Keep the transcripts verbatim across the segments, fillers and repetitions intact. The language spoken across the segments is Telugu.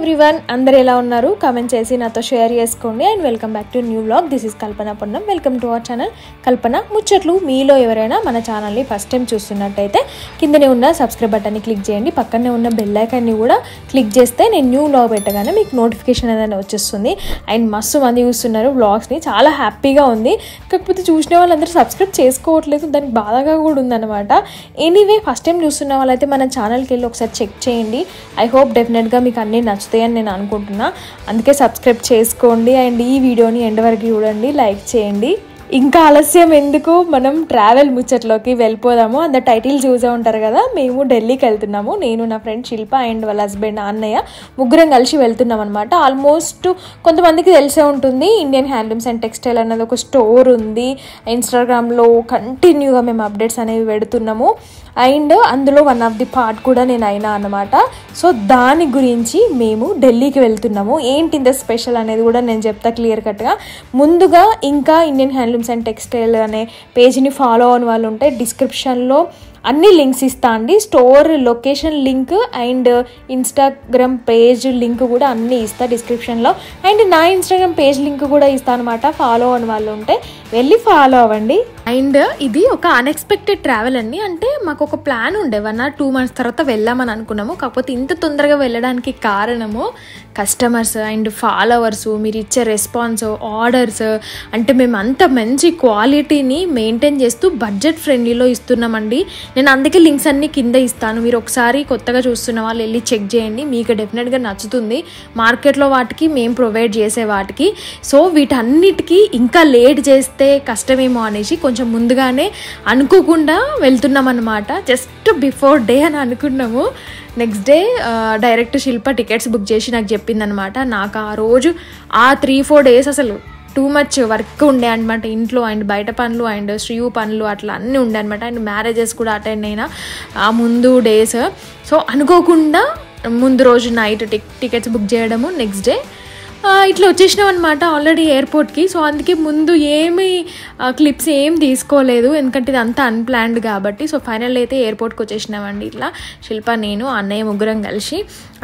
ఎవ్రీవన్, అందరు ఎలా ఉన్నారు? కామెంట్ చేసి నాతో షేర్ చేసుకోండి. And welcome back to new vlog. This is Kalpana Ponnam. Welcome to our channel Kalpana ముచ్చట్లు. మీలో ఎవరైనా మన ఛానల్ని ఫస్ట్ టైం చూస్తున్నట్టయితే కిందనే ఉన్న సబ్స్క్రైబ్ బటన్ని క్లిక్ చేయండి. పక్కనే ఉన్న బెల్ ఐకాన్ని కూడా క్లిక్ చేస్తే నేను న్యూ వ్లాగ్ పెట్టగానే మీకు నోటిఫికేషన్ అనేది వచ్చేస్తుంది. అండ్ మస్తు మంది చూస్తున్నారు వ్లాగ్స్ని, చాలా హ్యాపీగా ఉంది. కాకపోతే చూసిన వాళ్ళందరూ సబ్స్క్రైబ్ చేసుకోవట్లేదు, దానికి బాధగా కూడా ఉందన్నమాట. ఎనీవే, ఫస్ట్ టైం చూస్తున్న వాళ్ళైతే మన ఛానల్కి వెళ్ళి ఒకసారి చెక్ చేయండి. ఐ హోప్ డెఫినెట్గా మీకు అన్నీ నచ్చుతాయని నేను అనుకుంటున్నా. అందుకే సబ్స్క్రైబ్ చేసుకోండి అండ్ ఈ వీడియోని ఎండ్ వరకు చూడండి, లైక్ చేయండి. ఇంకా ఆలస్యం ఎందుకు, మనం ట్రావెల్ ముచ్చట్లోకి వెళ్ళిపోదాము. అంత టైటిల్ చూసే ఉంటారు కదా, మేము ఢిల్లీకి వెళ్తున్నాము. నేను, నా ఫ్రెండ్ శిల్ప అండ్ వాళ్ళ హస్బెండ్ అన్నయ్య ముగ్గురం కలిసి వెళ్తున్నాం అనమాట. ఆల్మోస్ట్ కొంతమందికి తెలిసే ఉంటుంది, ఇండియన్ హ్యాండ్లూమ్స్ అండ్ టెక్స్టైల్ అన్నది ఒక స్టోర్ ఉంది. ఇన్స్టాగ్రామ్లో కంటిన్యూగా మేము అప్డేట్స్ అనేవి పెడుతున్నాము. అండ్ అందులో వన్ ఆఫ్ ది పార్ట్ కూడా నేను అయినా అన్నమాట. సో దాని గురించి మేము ఢిల్లీకి వెళ్తున్నాము. ఏంటి ఇంత స్పెషల్ అనేది కూడా నేను చెప్తా క్లియర్ కట్గా. ముందుగా ఇంకా ఇండియన్ హ్యాండ్లూమ్స్ అండ్ టెక్స్టైల్ అనే పేజ్ని ఫాలో అవని వాళ్ళు ఉంటే డిస్క్రిప్షన్లో అన్ని లింక్స్ ఇస్తా అండి. Store location link and Instagram page link కూడా అన్నీ ఇస్తా డిస్క్రిప్షన్లో. అండ్ నా ఇన్స్టాగ్రామ్ పేజ్ లింక్ కూడా ఇస్తా అనమాట. ఫాలో అవని వాళ్ళు ఉంటే వెళ్ళి ఫాలో అవ్వండి. అండ్ ఇది ఒక అన్ఎక్స్పెక్టెడ్ ట్రావెల్ అండి. అంటే మాకు ఒక ప్లాన్ ఉండే, వన్ ఆర్ టూ మంత్స్ తర్వాత వెళ్దామని అనుకున్నాము. కాకపోతే ఇంత తొందరగా వెళ్ళడానికి కారణము కస్టమర్స్ అండ్ ఫాలోవర్స్, మీరు ఇచ్చే రెస్పాన్స్, ఆర్డర్స్. అంటే మేము అంత మంచి క్వాలిటీని మెయింటైన్ చేస్తూ బడ్జెట్ ఫ్రెండ్లీలో ఇస్తున్నామండి. నేను అందుకే లింక్స్ అన్నీ కింద ఇస్తాను. మీరు ఒకసారి కొత్తగా చూస్తున్న వాళ్ళు వెళ్ళి చెక్ చేయండి, మీకు డెఫినెట్గా నచ్చుతుంది. మార్కెట్లో వాటికి మేము ప్రొవైడ్ చేసే వాటికి. సో వీటన్నిటికీ ఇంకా లేట్ చేస్తే కష్టమేమో అనేసి కొంచెం ముందుగానే అనుకోకుండా వెళ్తున్నాం అన్నమాట. జస్ట్ బిఫోర్ డే అని అనుకున్నాము. Next day direct Shilpa tickets book చేసి నాకు చెప్పింది అనమాట. నాకు ఆ రోజు ఆ త్రీ ఫోర్ డేస్ అసలు టూ మచ్ వర్క్ ఉండే అనమాట ఇంట్లో. అండ్ బయట పనులు అండ్ శ్రీయు పనులు అట్లా అన్నీ ఉండే అనమాట. అండ్ మ్యారేజెస్ కూడా అటెండ్ అయినా ఆ ముందు డేస్. సో అనుకోకుండా ముందు రోజు నైట్ టిక్ టికెట్స్ బుక్ చేయడము, నెక్స్ట్ డే ఇట్లా వచ్చేసినాం అనమాట ఆల్రెడీ ఎయిర్పోర్ట్కి. సో అందుకే ముందు ఏమి క్లిప్స్ ఏం తీసుకోలేదు, ఎందుకంటే ఇది అంతా అన్ప్లాన్డ్ కాబట్టి. సో ఫైనల్ అయితే ఎయిర్పోర్ట్కి వచ్చేసినామండి. ఇట్లా శిల్ప, నేను, అన్నయ్య ముగ్గురం కలిసి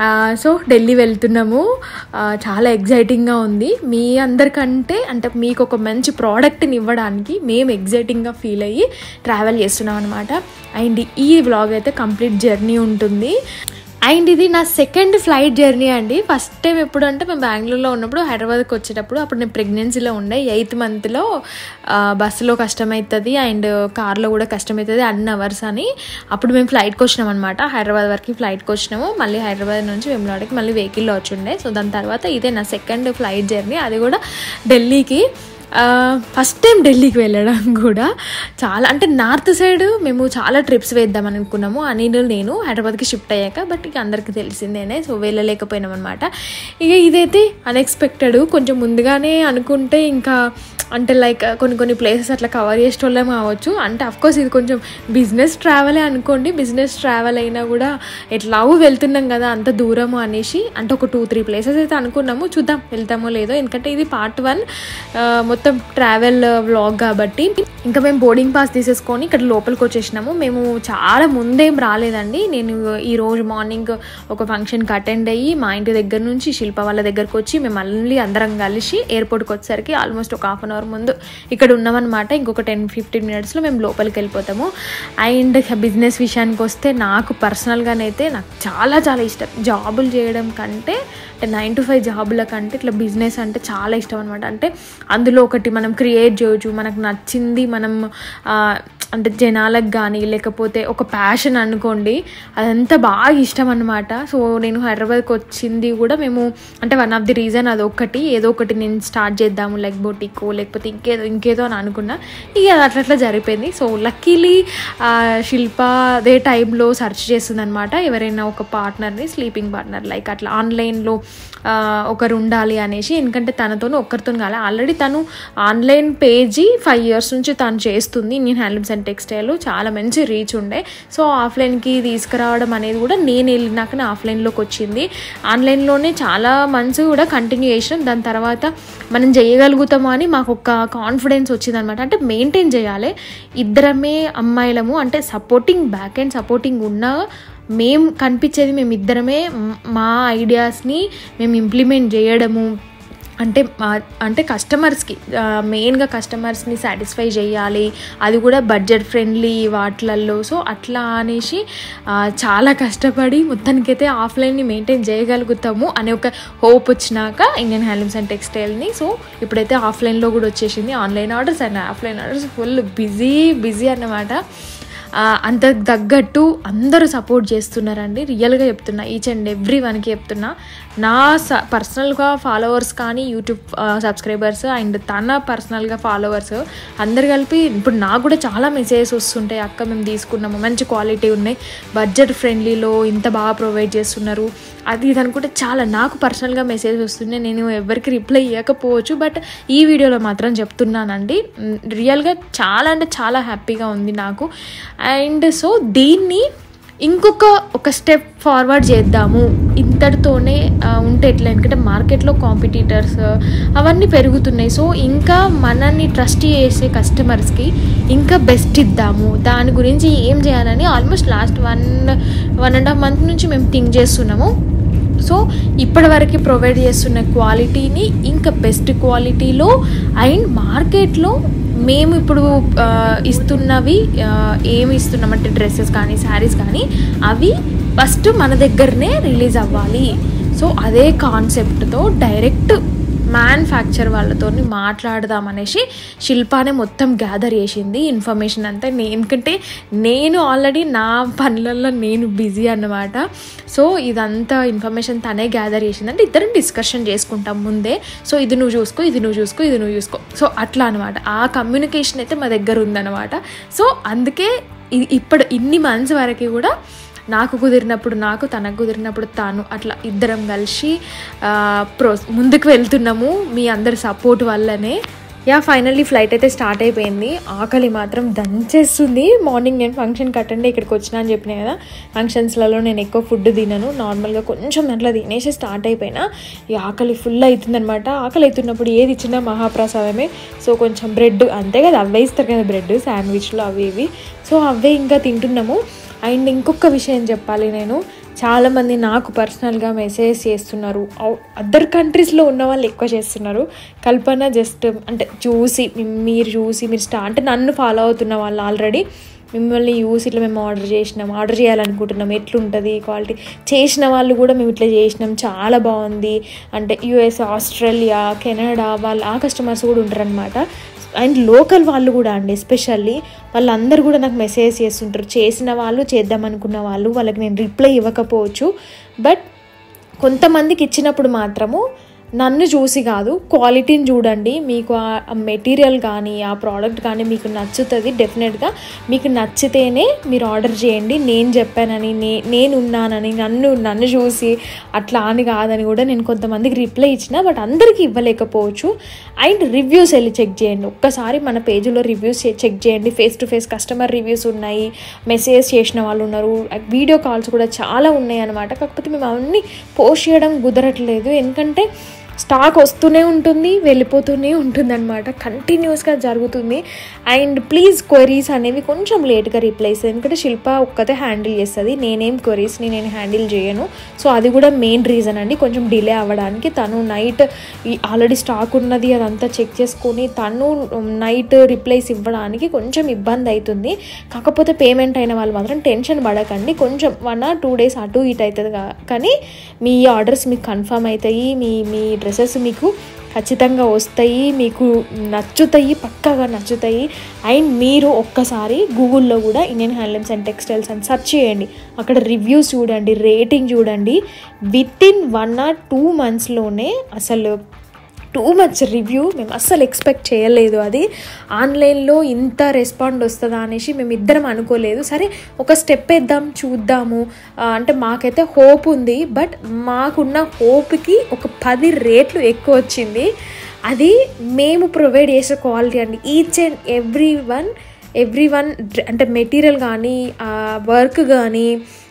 సో ఢిల్లీ వెళ్తున్నాము. చాలా ఎగ్జైటింగ్గా ఉంది. మీ అందరికంటే అంటే మీకు ఒక మంచి ప్రోడక్ట్ని ఇవ్వడానికి మేము ఎగ్జైటింగ్గా ఫీల్ అయ్యి ట్రావెల్ చేస్తున్నాం అనమాట. అండ్ ఈ వ్లాగ్ అయితే కంప్లీట్ జర్నీ ఉంటుంది. అండ్ ఇది నా సెకండ్ ఫ్లైట్ జర్నీ అండి. ఫస్ట్ టైం ఎప్పుడు అంటే మేము బెంగళూరులో ఉన్నప్పుడు, హైదరాబాద్కి వచ్చేటప్పుడు అప్పుడు నేను ప్రెగ్నెన్సీలో ఉండే. ఎయిత్ మంత్లో బస్సులో కష్టమవుతుంది అండ్ కార్లో కూడా కష్టమవుతుంది అన్ని అవర్స్ అని అప్పుడు మేము ఫ్లైట్కి వచ్చినాం అనమాట. హైదరాబాద్ వరకు ఫ్లైట్కి వచ్చినాము. మళ్ళీ హైదరాబాద్ నుంచి వేములవాడకి మళ్ళీ వెహికల్లో వచ్చి ఉండే. సో దాని తర్వాత ఇదే నా సెకండ్ ఫ్లైట్ జర్నీ, అది కూడా ఢిల్లీకి. ఫస్ట్ టైం ఢిల్లీకి వెళ్ళడం కూడా చాలా, అంటే నార్త్ సైడ్ మేము చాలా ట్రిప్స్ వేద్దాం అనుకున్నాము. అనిల్ నేను హైదరాబాద్కి షిఫ్ట్ అయ్యాక, బట్ ఇక అందరికీ తెలిసిందేనే. సో వెళ్ళలేకపోయినాం అనమాట. ఇక ఇదైతే అన్ఎక్స్పెక్టెడ్. కొంచెం ముందుగానే అనుకుంటే ఇంకా అంటే లైక్ కొన్ని కొన్ని ప్లేసెస్ అట్లా కవర్ చేసేటోళ్ళం కావచ్చు. అంటే అఫ్కోర్స్ ఇది కొంచెం బిజినెస్ ట్రావెలే అనుకోండి. బిజినెస్ ట్రావెల్ అయినా కూడా ఎట్లాగూ వెళ్తున్నాం కదా అంత దూరము అనేసి, అంటే ఒక టూ త్రీ ప్లేసెస్ అయితే అనుకున్నాము. చూద్దాం వెళ్తామో లేదో, ఎందుకంటే ఇది పార్ట్ వన్ మొత్తం ట్రావెల్ వ్లాగ్ కాబట్టి. ఇంకా మేము బోర్డింగ్ పాస్ తీసేసుకొని ఇక్కడ లోపలికి వచ్చేసినాము. మేము చాలా ముందేం రాలేదండి. నేను ఈరోజు మార్నింగ్ ఒక ఫంక్షన్కి అటెండ్ అయ్యి మా ఇంటి దగ్గర నుంచి శిల్ప వాళ్ళ దగ్గరకు వచ్చి మేము మళ్ళీ అందరం కలిసి ఎయిర్పోర్ట్కి వచ్చేసరికి ఆల్మోస్ట్ ఒక హాఫ్ అన్ అవర్ ముందు ఇక్కడ ఉన్నామన్నమాట. ఇంకొక టెన్ ఫిఫ్టీన్ మినిట్స్లో మేము లోపలికి వెళ్ళిపోతాము. అండ్ బిజినెస్ విషయానికి వస్తే నాకు పర్సనల్గానైతే నాకు చాలా చాలా ఇష్టం. జాబులు చేయడం కంటే, అంటే నైన్ టు ఫైవ్ జాబుల కంటే ఇట్లా బిజినెస్ అంటే చాలా ఇష్టం అనమాట. అంటే అందులో ఒకటి మనం క్రియేట్ చేయొచ్చు, మనకు నచ్చింది మనం అంటే జనాలకు కానీ లేకపోతే ఒక ప్యాషన్ అనుకోండి, అదంతా బాగా ఇష్టం అనమాట. సో నేను హైదరాబాద్కి వచ్చింది కూడా మేము అంటే వన్ ఆఫ్ ది రీజన్ అదొకటి, ఏదో ఒకటి నేను స్టార్ట్ చేద్దాము లైక్ బొటికో లేకపోతే ఇంకేదో ఇంకేదో అని అనుకున్నా. ఇక అది అట్లా అట్లా జరిపోయింది. సో లక్కీలీ శిల్ప అదే టైంలో సెర్చ్ చేస్తుంది అనమాట ఎవరైనా ఒక పార్ట్నర్ని, స్లీపింగ్ పార్ట్నర్ లైక్ అట్లా ఆన్లైన్లో ఒకరు ఉండాలి అనేసి. ఎందుకంటే తనతో ఒక్కరితో కాలే, ఆల్రెడీ తను ఆన్లైన్ పేజీ ఫైవ్ ఇయర్స్ నుంచి తను చేస్తుంది. ఇండియన్ హ్యాండ్లూమ్స్ అండ్ టెక్స్టైల్ చాలా మంచి రీచ్ ఉండే. సో ఆఫ్లైన్కి తీసుకురావడం అనేది కూడా నేను వెళ్ళినాకనే ఆఫ్లైన్లోకి వచ్చింది. ఆన్లైన్లోనే చాలా మంత్స్ కూడా కంటిన్యూ చేసినాం. దాని తర్వాత మనం చేయగలుగుతాము అని మాకు ఒక కాన్ఫిడెన్స్ వచ్చిందనమాట. అంటే మెయింటైన్ చేయాలి, ఇద్దరమే అమ్మాయిలము, అంటే సపోర్టింగ్ బ్యాక్ అండ్ సపోర్టింగ్ ఉన్న మేము కనిపించేది మేమిద్దరమే, మా ఐడియాస్ని మేము ఇంప్లిమెంట్ చేయడము, అంటే అంటే కస్టమర్స్కి మెయిన్గా కస్టమర్స్ని సాటిస్ఫై చేయాలి, అది కూడా బడ్జెట్ ఫ్రెండ్లీ వాటిలల్లో. సో అట్లా అనేసి చాలా కష్టపడి మొత్తానికైతే ఆఫ్లైన్ని మెయింటైన్ చేయగలుగుతాము అనే ఒక హోప్ వచ్చినాక ఇండియన్ హ్యాండ్లూమ్స్ అండ్ టెక్స్టైల్ని. సో ఇప్పుడైతే ఆఫ్లైన్లో కూడా వచ్చేసింది, online orders and offline orders full busy busy అన్నమాట. అంత తగ్గట్టు అందరూ సపోర్ట్ చేస్తున్నారండి, రియల్గా చెప్తున్నా, ఈచ్ అండ్ ఎవ్రీ వన్కి చెప్తున్నా. నా స పర్సనల్గా ఫాలోవర్స్ కానీ యూట్యూబ్ సబ్స్క్రైబర్స్ అండ్ తన పర్సనల్గా ఫాలోవర్స్ అందరు కలిపి ఇప్పుడు నాకు కూడా చాలా మెసేజెస్ వస్తుంటాయి, అక్క మేము తీసుకున్నాము, మంచి క్వాలిటీ ఉన్నాయి, బడ్జెట్ ఫ్రెండ్లీలో ఇంత బాగా ప్రొవైడ్ చేస్తున్నారు, అది ఇది అనుకుంటే చాలా నాకు పర్సనల్గా మెసేజ్ వస్తున్నాయి. నేను ఎవరికి రిప్లై ఇవ్వకపోవచ్చు, బట్ ఈ వీడియోలో మాత్రం చెప్తున్నానండి. రియల్గా చాలా అంటే చాలా హ్యాపీగా ఉంది నాకు. అండ్ సో దీన్ని ఇంకొక ఒక స్టెప్ ఫార్వర్డ్ చేద్దాము, ఇంతటితోనే ఉంటే ఎట్లా, ఎందుకంటే మార్కెట్లో కాంపిటీటర్స్ అవన్నీ పెరుగుతున్నాయి. సో ఇంకా మనల్ని ట్రస్ట్ చేసే కస్టమర్స్కి ఇంకా బెస్ట్ ఇద్దాము, దాని గురించి ఏం చేయాలని almost last one one and half month నుంచి మేము థింక్ చేస్తున్నాము. సో ఇప్పటివరకు ప్రొవైడ్ చేస్తున్న క్వాలిటీని ఇంకా బెస్ట్ క్వాలిటీలో అండ్ మార్కెట్లో మేము ఇప్పుడు ఇస్తున్నవి ఏమి ఇస్తున్నామంటే డ్రెస్సెస్ కానీ శారీస్ కానీ అవి ఫస్ట్ మన దగ్గరనే రిలీజ్ అవ్వాలి. సో అదే కాన్సెప్ట్తో డైరెక్ట్ మ్యానుఫ్యాక్చర్ వాళ్ళతో మాట్లాడదామనేసి శిల్పానే మొత్తం గ్యాదర్ చేసింది ఇన్ఫర్మేషన్ అంతా. ఎందుకంటే నేను ఆల్రెడీ నా పనులలో నేను బిజీ అన్నమాట. సో ఇదంతా ఇన్ఫర్మేషన్ తనే గ్యాదర్ చేసింది, అంటే ఇద్దరం డిస్కషన్ చేసుకుంటాం ముందే. సో ఇది నువ్వు చూసుకో, ఇది నువ్వు చూసుకో, ఇది నువ్వు చూసుకో, సో అట్లా అనమాట. ఆ కమ్యూనికేషన్ అయితే మా దగ్గర ఉందన్నమాట. సో అందుకే ఇప్పుడు ఇన్ని మంత్స్ వరకు కూడా నాకు కుదిరినప్పుడు నాకు, తనకు కుదిరినప్పుడు తాను, అట్లా ఇద్దరం కలిసి ప్రో ముందుకు వెళ్తున్నాము మీ అందరి సపోర్ట్ వల్లనే. యా ఫైనల్లీ ఫ్లైట్ అయితే స్టార్ట్ అయిపోయింది. ఆకలి మాత్రం దంచేస్తుంది. మార్నింగ్ నేను ఫంక్షన్కి అటెండ్ ఇక్కడికి వచ్చినా అని చెప్పినా కదా, ఫంక్షన్స్లలో నేను ఎక్కువ ఫుడ్ తినను, నార్మల్గా కొంచెం అట్లా తినేసి స్టార్ట్ అయిపోయినా. ఈ ఆకలి ఫుల్ అవుతుందనమాట. ఆకలి అవుతున్నప్పుడు ఏది ఇచ్చినా మహాప్రసాదమే. సో కొంచెం బ్రెడ్ అంతే కదా, అవే ఇస్తారు కదా బ్రెడ్ శాండ్విచ్లు అవి ఇవి, సో అవే ఇంకా తింటున్నాము. అండ్ ఇంకొక విషయం చెప్పాలి, నేను చాలామంది నాకు పర్సనల్గా మెసేజ్ చేస్తున్నారు, అదర్ కంట్రీస్లో ఉన్న వాళ్ళు ఎక్కువ చేస్తున్నారు. కల్పన జస్ట్ అంటే చూసి మీరు చూసి మీరు స్టా అంటే నన్ను ఫాలో అవుతున్న వాళ్ళు ఆల్రెడీ మిమ్మల్ని యూస్ ఇట్లా మేము ఆర్డర్ చేసినాం, ఆర్డర్ చేయాలనుకుంటున్నాం, ఎట్లుంటుంది క్వాలిటీ, చేసిన వాళ్ళు కూడా మేము ఇట్లా చేసినాం చాలా బాగుంది అంటే యూఎస్, ఆస్ట్రేలియా, కెనడా వాళ్ళు ఆ కస్టమర్స్ కూడా ఉంటారనమాట. అండ్ లోకల్ వాళ్ళు కూడా అండి, ఎస్పెషల్లీ వాళ్ళందరూ కూడా నాకు మెసేజ్ చేస్తుంటారు. చేసిన వాళ్ళు, చేద్దామనుకున్న వాళ్ళు, వాళ్ళకి నేను రిప్లై ఇవ్వకపోవచ్చు, బట్ కొంతమందికి ఇచ్చినప్పుడు మాత్రము నన్ను చూసి కాదు, క్వాలిటీని చూడండి, మీకు ఆ మెటీరియల్ కానీ ఆ ప్రోడక్ట్ కానీ మీకు నచ్చుతుంది. డెఫినెట్గా మీకు నచ్చితేనే మీరు ఆర్డర్ చేయండి. నేను చెప్పానని, నే నేను ఉన్నానని, నన్ను నన్ను చూసి అట్లా అని కాదని కూడా నేను కొంతమందికి రిప్లై ఇచ్చిన, బట్ అందరికీ ఇవ్వలేకపోవచ్చు. అండ్ రివ్యూస్ వెళ్ళి చెక్ చేయండి ఒక్కసారి, మన పేజీలో రివ్యూస్ చెక్ చేయండి. Face to face customer reviews ఉన్నాయి, మెసేజ్ చేసిన వాళ్ళు ఉన్నారు, వీడియో కాల్స్ కూడా చాలా ఉన్నాయి అన్నమాట. కాకపోతే మేము అవన్నీ పోస్ట్ చేయడం కుదరట్లేదు, ఎందుకంటే స్టాక్ వస్తూనే ఉంటుంది, వెళ్ళిపోతూనే ఉంటుంది అనమాట, కంటిన్యూస్గా జరుగుతుంది. అండ్ ప్లీజ్ క్వరీస్ అనేవి కొంచెం లేట్గా రిప్లై ఇస్తుంది, ఎందుకంటే శిల్ప ఒక్కతే హ్యాండిల్ చేస్తుంది, నేనేం క్వరీస్ని నేను హ్యాండిల్ చేయను. సో అది కూడా మెయిన్ రీజన్ అండి కొంచెం డిలే అవ్వడానికి. తను నైట్ ఆల్రెడీ స్టాక్ ఉన్నది అదంతా చెక్ చేసుకొని తను నైట్ రిప్లైస్ ఇవ్వడానికి కొంచెం ఇబ్బంది అవుతుంది. కాకపోతే పేమెంట్ అయిన వాళ్ళు మాత్రం టెన్షన్ పడకండి, కొంచెం వన్ ఆర్ టూ డేస్ అటు ఇటు అవుతుంది, కానీ మీ ఆర్డర్స్ మీకు కన్ఫర్మ్ అవుతాయి, మీ మీ డ్రెస్సెస్ మీకు ఖచ్చితంగా వస్తాయి, మీకు నచ్చుతాయి, పక్కాగా నచ్చుతాయి. అండ్ మీరు ఒక్కసారి గూగుల్లో కూడా ఇండియన్ హ్యాండ్లూమ్స్ అండ్ టెక్స్టైల్స్ అని సెర్చ్ చేయండి, అక్కడ రివ్యూస్ చూడండి, రేటింగ్ చూడండి. With in one or two మంత్స్లోనే అసలు టూ మచ్ రివ్యూ మేము అస్సలు ఎక్స్పెక్ట్ చేయలేదు. అది ఆన్లైన్లో ఇంత రెస్పాండ్ వస్తుందా అనేసి మేము ఇద్దరం అనుకోలేదు. సరే ఒక స్టెప్ వేద్దాం చూద్దాము అంటే మాకైతే హోప్ ఉంది, బట్ మాకున్న హోప్కి ఒక పది రేట్లు ఎక్కువ వచ్చింది. అది మేము ప్రొవైడ్ చేసే క్వాలిటీ అండి. Each and every one every one అంటే మెటీరియల్ కానీ వర్క్ కానీ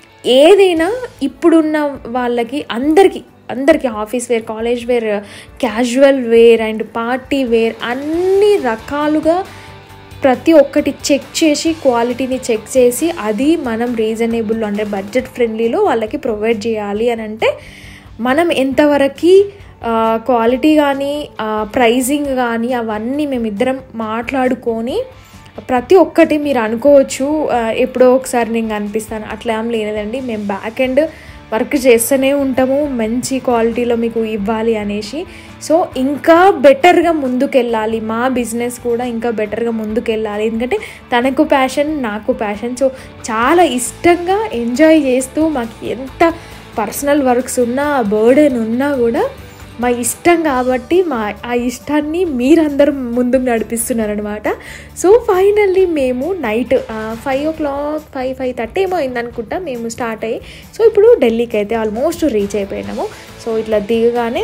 ఏదైనా ఇప్పుడున్న వాళ్ళకి అందరికీ అందరికీ office wear, college wear, casual wear and party wear అన్ని రకాలుగా ప్రతి ఒక్కటి చెక్ చేసి క్వాలిటీని చెక్ చేసి అది మనం రీజనబుల్ అంటే బడ్జెట్ ఫ్రెండ్లీలో వాళ్ళకి ప్రొవైడ్ చేయాలి అని అంటే మనం ఎంతవరకు క్వాలిటీ కానీ ప్రైజింగ్ కానీ అవన్నీ మేమిద్దరం మాట్లాడుకొని ప్రతి ఒక్కటి మీరు అనుకోవచ్చు ఎప్పుడో ఒకసారి నేను కనిపిస్తాను, అట్లా ఏం లేదండి. మేము బ్యాక్ ఎండ్ వర్క్ చేస్తూనే ఉంటాము మంచి క్వాలిటీలో మీకు ఇవ్వాలి అనేసి. సో ఇంకా బెటర్గా ముందుకెళ్ళాలి, మా బిజినెస్ కూడా ఇంకా బెటర్గా ముందుకెళ్ళాలి. ఎందుకంటే తనకు ప్యాషన్, నాకు ప్యాషన్. సో చాలా ఇష్టంగా ఎంజాయ్ చేస్తూ మాకు ఎంత పర్సనల్ వర్క్స్ ఉన్నా బర్డెన్ ఉన్నా కూడా మా ఇష్టం కాబట్టి మా ఆ ఇష్టాన్ని మీరందరూ ముందుకు నడిపిస్తున్నారనమాట. సో ఫైనల్లీ మేము night five o'clock five five thirty ఏమో అయిందనుకుంటా మేము స్టార్ట్ అయ్యి. సో ఇప్పుడు ఢిల్లీకి అయితే ఆల్మోస్ట్ రీచ్ అయిపోయినాము. సో ఇట్లా దిగగానే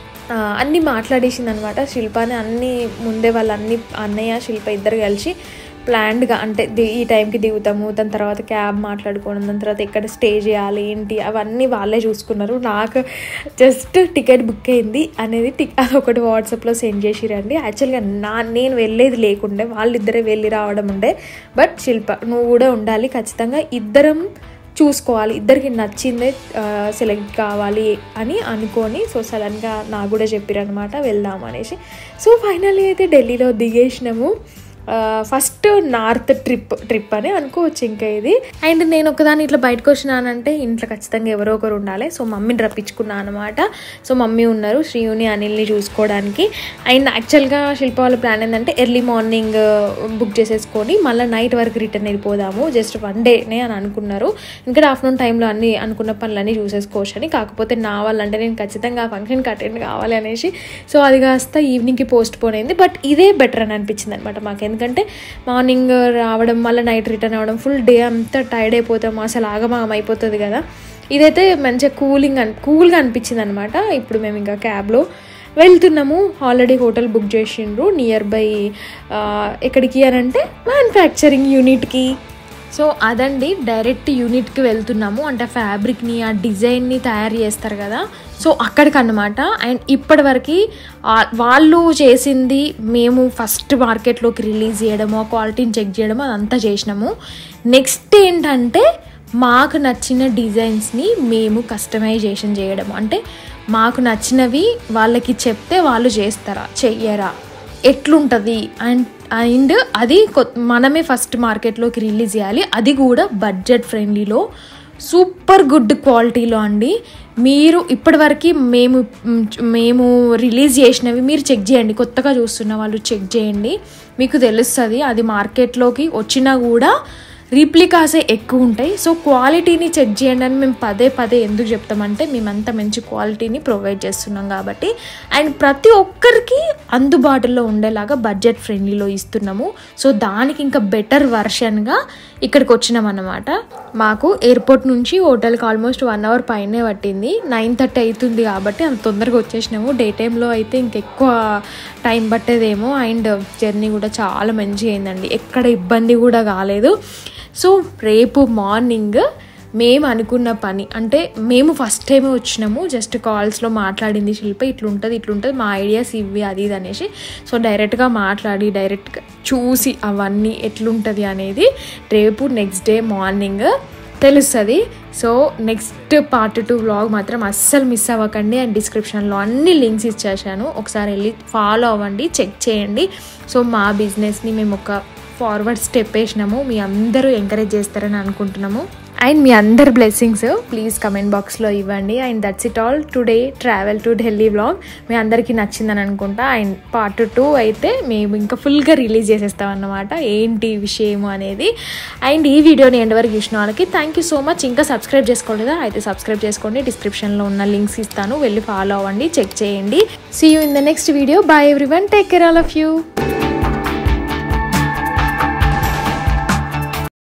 అన్నీ మాట్లాడేసింది అనమాట శిల్పాని. అన్నీ ముందే వాళ్ళు అన్నీ అన్నయ్య శిల్ప ఇద్దరు కలిసి ప్లాన్డ్గా అంటే ఈ టైంకి దిగుతాము, దాని తర్వాత క్యాబ్ మాట్లాడుకోవడం, దాని తర్వాత ఎక్కడ స్టే చేయాలి ఏంటి అవన్నీ వాళ్ళే చూసుకున్నారు. నాకు జస్ట్ టికెట్ బుక్ అయింది అనేది టిక్ అదొకటి వాట్సాప్లో సెండ్ చేసిరండి. యాక్చువల్గా నా నేను వెళ్ళేది లేకుండే, వాళ్ళిద్దరే వెళ్ళి రావడం ఉండే. బట్ శిల్ప నువ్వు కూడా ఉండాలి ఖచ్చితంగా, ఇద్దరం చూసుకోవాలి, ఇద్దరికి నచ్చిందే సెలెక్ట్ కావాలి అని అనుకొని సో సడన్గా నాకు కూడా చెప్పారనమాట వెళ్దాం అనేసి. సో ఫైనల్లీ అయితే ఢిల్లీలో దిగేసినాము. ఫస్ట్ నార్త్ ట్రిప్ ట్రిప్ అని అనుకోవచ్చు ఇంకా ఇది. అండ్ నేను ఒకదాన్ని ఇట్లా బయటకు వచ్చినానంటే ఇంట్లో ఖచ్చితంగా ఎవరో ఒకరు ఉండాలి. సో మమ్మీని రప్పించుకున్నాను అనమాట. సో మమ్మీ ఉన్నారు శ్రీయుని అనిల్ని చూసుకోవడానికి. అండ్ యాక్చువల్గా శిల్ప వాళ్ళ ప్లాన్ ఏంటంటే ఎర్లీ మార్నింగ్ బుక్ చేసేసుకొని మళ్ళీ నైట్ వరకు రిటర్న్ వెళ్ళిపోదాము, జస్ట్ వన్ డేనే అని అనుకున్నారు. ఇంకా ఆఫ్టర్నూన్ టైంలో అన్ని అనుకున్న పనులన్నీ చూసేసుకోవచ్చు అని. కాకపోతే నా వాళ్ళంటే నేను ఖచ్చితంగా ఆ ఫంక్షన్కి అటెండ్ కావాలి అనేసి సో అది కాస్త ఈవినింగ్కి పోస్ట్ పోన్ అయింది. బట్ ఇదే బెటర్ అని అనిపించింది అనమాట మాకు. ఎందుకంటే మార్నింగ్ రావడం మళ్ళీ నైట్ రిటర్న్ అవ్వడం ఫుల్ డే అంతా టైర్డ్ అయిపోతాము, అసలు ఆగమాగం అయిపోతుంది కదా. ఇదైతే మంచిగా కూలింగ్ అని కూల్గా అనిపించింది అనమాట. ఇప్పుడు మేము ఇంకా క్యాబ్లో వెళ్తున్నాము. ఆల్రెడీ హోటల్ బుక్ చేసిండ్రు నియర్ బై ఎక్కడికి అని అంటే మ్యానుఫ్యాక్చరింగ్ యూనిట్కి. సో అదండి డైరెక్ట్ యూనిట్కి వెళ్తున్నాము. అంటే ఫ్యాబ్రిక్ని ఆ డిజైన్ని తయారు చేస్తారు కదా, సో అక్కడికి అన్నమాట. అండ్ ఇప్పటి వరకు వాళ్ళు చేసింది మేము ఫస్ట్ మార్కెట్లోకి రిలీజ్ చేయడము, ఆ క్వాలిటీని చెక్ చేయడము అదంతా చేసినాము. నెక్స్ట్ ఏంటంటే మాకు నచ్చిన డిజైన్స్ని మేము కస్టమైజేషన్ చేయడం. అంటే మాకు నచ్చినవి వాళ్ళకి చెప్తే వాళ్ళు చేస్తారా చెయ్యరా ఎట్లుంటుంది అండ్ అండ్ అది మనమే ఫస్ట్ మార్కెట్లోకి రిలీజ్ చేయాలి, అది కూడా బడ్జెట్ ఫ్రెండ్లీలో సూపర్ గుడ్ క్వాలిటీలో అండి. మీరు ఇప్పటివరకు మేము మేము రిలీజ్ చేసినవి మీరు చెక్ చేయండి, కొత్తగా చూస్తున్న వాళ్ళు చెక్ చేయండి, మీకు తెలుస్తుంది. అది మార్కెట్లోకి వచ్చినా కూడా రీప్లికాసే ఎక్కువ ఉంటాయి. సో క్వాలిటీని చెక్ చేయండి అని మేము పదే పదే ఎందుకు చెప్తామంటే మేమంతా మంచి క్వాలిటీని ప్రొవైడ్ చేస్తున్నాం కాబట్టి. అండ్ ప్రతి ఒక్కరికి అందుబాటులో ఉండేలాగా బడ్జెట్ ఫ్రెండ్లీలో ఇస్తున్నాము. సో దానికి ఇంకా బెటర్ వర్షన్గా ఇక్కడికి వచ్చినాం అన్నమాట. మాకు ఎయిర్పోర్ట్ నుంచి హోటల్కి ఆల్మోస్ట్ వన్ అవర్ పైనే పట్టింది. నైన్ థర్టీ అవుతుంది కాబట్టి అంత తొందరగా వచ్చేసినాము. డే టైంలో అయితే ఇంకెక్కువ టైం పట్టేదేమో. అండ్ జర్నీ కూడా చాలా మంచిగా అయిందండి, ఎక్కడ ఇబ్బంది కూడా కాలేదు. సో రేపు మార్నింగ్ మేము అనుకున్న పని అంటే మేము ఫస్ట్ టైమే వచ్చినాము, జస్ట్ కాల్స్లో మాట్లాడింది శిల్ప ఇట్లుంటుంది ఇట్లుంటుంది మా ఐడియాస్ ఇవి అది ఇది అనేసి. సో డైరెక్ట్గా మాట్లాడి డైరెక్ట్గా చూసి అవన్నీ ఎట్లుంటుంది అనేది రేపు నెక్స్ట్ డే మార్నింగ్ తెలుస్తుంది. So next part two vlog మాత్రం అస్సలు మిస్ అవ్వకండి. అండ్ డిస్క్రిప్షన్లో అన్ని లింక్స్ ఇచ్చేసాను, ఒకసారి వెళ్ళి ఫాలో అవ్వండి, చెక్ చేయండి. సో మా బిజినెస్ని మేము ఒక ఫార్వర్డ్ స్టెప్ వేసినాము, మీ అందరూ ఎంకరేజ్ చేస్తారని అనుకుంటున్నాము. అండ్ మీ అందరి బ్లెస్సింగ్స్ ప్లీజ్ కమెంట్ బాక్స్లో ఇవ్వండి. And that's it all today travel to Delhi vlog. మీ అందరికీ నచ్చిందని అనుకుంటా. అండ్ పార్ట్ టూ అయితే మేము ఇంకా ఫుల్గా రిలీజ్ చేసేస్తాం అన్నమాట ఏంటి విషయము అనేది. అండ్ ఈ వీడియోని ఎండ్ వరకు చూసిన వాళ్ళకి థ్యాంక్ యూ సో మచ్. ఇంకా సబ్స్క్రైబ్ చేసుకోలేదా అయితే సబ్స్క్రైబ్ చేసుకోండి, డిస్క్రిప్షన్లో ఉన్న లింక్స్ ఇస్తాను, వెళ్ళి ఫాలో అవ్వండి, చెక్ చేయండి. See you in the next video. Bye everyone, take care all of you.